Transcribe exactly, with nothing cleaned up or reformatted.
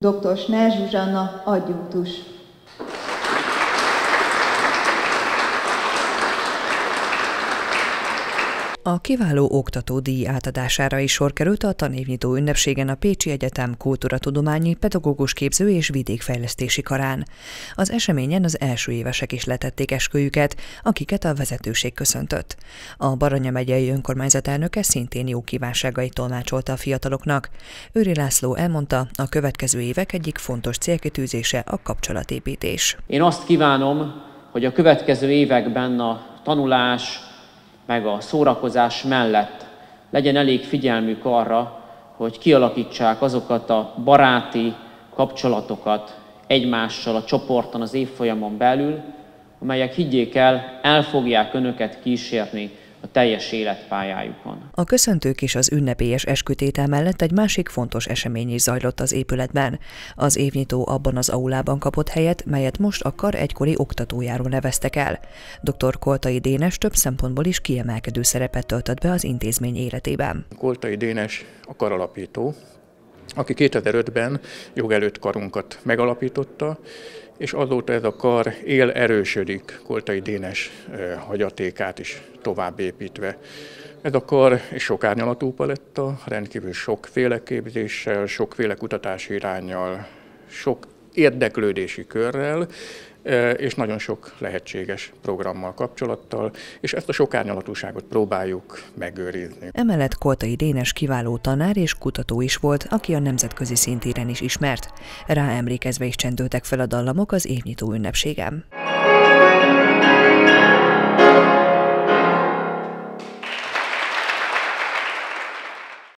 doktor Sner Zsuzsanna, adjunktus. A kiváló oktató díj átadására is sor került a tanévnyitó ünnepségen a Pécsi Egyetem kultúratudományi, pedagógus képző és vidékfejlesztési karán. Az eseményen az első évesek is letették esküjüket, akiket a vezetőség köszöntött. A Baranya megyei önkormányzat elnöke szintén jó kívánságait tolmácsolta a fiataloknak. Őri László elmondta, a következő évek egyik fontos célkitűzése a kapcsolatépítés. Én azt kívánom, hogy a következő években a tanulás, meg a szórakozás mellett legyen elég figyelmük arra, hogy kialakítsák azokat a baráti kapcsolatokat egymással a csoporton, az évfolyamon belül, amelyek, higgyék el, el fogják önöket kísérni a teljes életpályájukon. A köszöntők és az ünnepélyes eskütétel mellett egy másik fontos esemény is zajlott az épületben. Az évnyitó abban az aulában kapott helyet, melyet most a kar egykori oktatójáról neveztek el. doktor Koltai Dénes több szempontból is kiemelkedő szerepet töltött be az intézmény életében. Koltai Dénes a karalapító, aki kétezer-ötben jogelőtt karunkat megalapította, és azóta ez a kar él, erősödik, Koltai Dénes hagyatékát is tovább építve. Ez a kar és sok árnyalatú paletta, rendkívül sokféle képzéssel, sokféle kutatási iránnyal, sok érdeklődési körrel, és nagyon sok lehetséges programmal, kapcsolattal, és ezt a sok árnyalatúságot próbáljuk megőrizni. Emellett Koltai Dénes kiváló tanár és kutató is volt, aki a nemzetközi szintéren is ismert. Rá emlékezve is csendültek fel a dallamok az évnyitó ünnepségen.